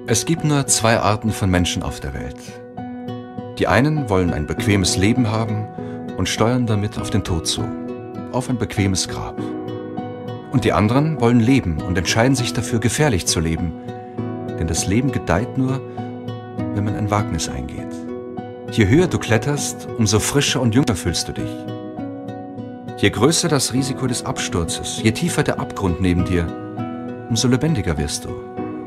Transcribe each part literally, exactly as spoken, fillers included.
Es gibt nur zwei Arten von Menschen auf der Welt. Die einen wollen ein bequemes Leben haben und steuern damit auf den Tod zu, auf ein bequemes Grab. Und die anderen wollen leben und entscheiden sich dafür, gefährlich zu leben, denn das Leben gedeiht nur, wenn man ein Wagnis eingeht. Je höher du kletterst, umso frischer und jünger fühlst du dich. Je größer das Risiko des Absturzes, je tiefer der Abgrund neben dir, umso lebendiger wirst du.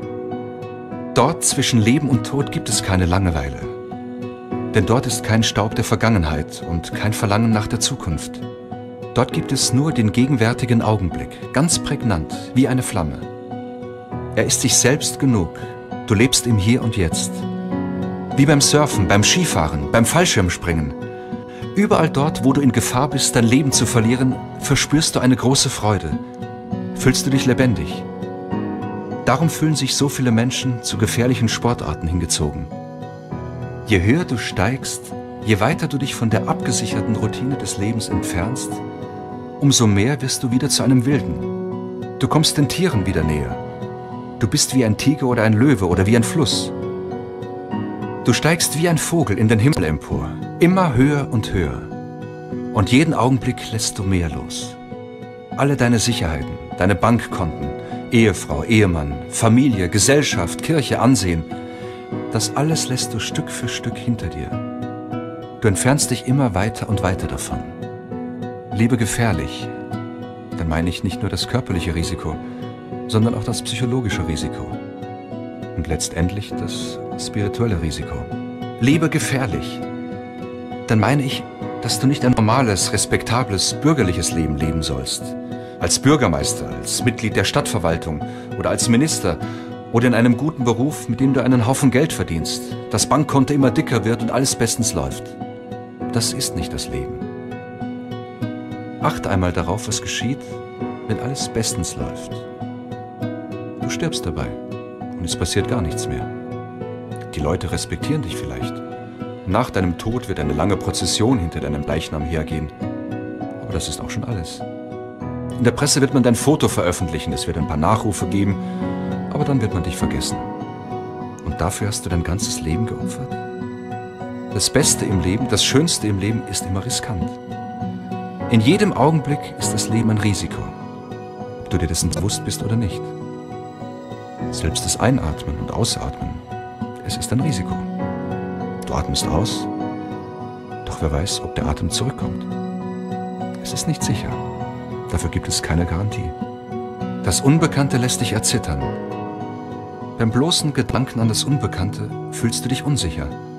Dort zwischen Leben und Tod gibt es keine Langeweile. Denn dort ist kein Staub der Vergangenheit und kein Verlangen nach der Zukunft. Dort gibt es nur den gegenwärtigen Augenblick, ganz prägnant, wie eine Flamme. Er ist sich selbst genug. Du lebst im Hier und Jetzt. Wie beim Surfen, beim Skifahren, beim Fallschirmspringen. Überall dort, wo du in Gefahr bist, dein Leben zu verlieren, verspürst du eine große Freude. Fühlst du dich lebendig. Darum fühlen sich so viele Menschen zu gefährlichen Sportarten hingezogen. Je höher du steigst, je weiter du dich von der abgesicherten Routine des Lebens entfernst, umso mehr wirst du wieder zu einem Wilden. Du kommst den Tieren wieder näher. Du bist wie ein Tiger oder ein Löwe oder wie ein Fluss. Du steigst wie ein Vogel in den Himmel empor, immer höher und höher. Und jeden Augenblick lässt du mehr los. Alle deine Sicherheiten, deine Bankkonten, Ehefrau, Ehemann, Familie, Gesellschaft, Kirche, Ansehen, das alles lässt du Stück für Stück hinter dir. Du entfernst dich immer weiter und weiter davon. Lebe gefährlich, dann meine ich nicht nur das körperliche Risiko, sondern auch das psychologische Risiko und letztendlich das spirituelle Risiko. Lebe gefährlich, dann meine ich, dass du nicht ein normales, respektables, bürgerliches Leben leben sollst. Als Bürgermeister, als Mitglied der Stadtverwaltung oder als Minister oder in einem guten Beruf, mit dem du einen Haufen Geld verdienst, das Bankkonto immer dicker wird und alles bestens läuft. Das ist nicht das Leben. Achte einmal darauf, was geschieht, wenn alles bestens läuft. Du stirbst dabei und es passiert gar nichts mehr. Die Leute respektieren dich vielleicht. Nach deinem Tod wird eine lange Prozession hinter deinem Leichnam hergehen. Aber das ist auch schon alles. In der Presse wird man dein Foto veröffentlichen, es wird ein paar Nachrufe geben, aber dann wird man dich vergessen. Und dafür hast du dein ganzes Leben geopfert? Das Beste im Leben, das Schönste im Leben ist immer riskant. In jedem Augenblick ist das Leben ein Risiko, ob du dir dessen bewusst bist oder nicht. Selbst das Einatmen und Ausatmen, es ist ein Risiko. Du atmest aus, doch wer weiß, ob der Atem zurückkommt. Es ist nicht sicher. Dafür gibt es keine Garantie. Das Unbekannte lässt dich erzittern. Beim bloßen Gedanken an das Unbekannte fühlst du dich unsicher.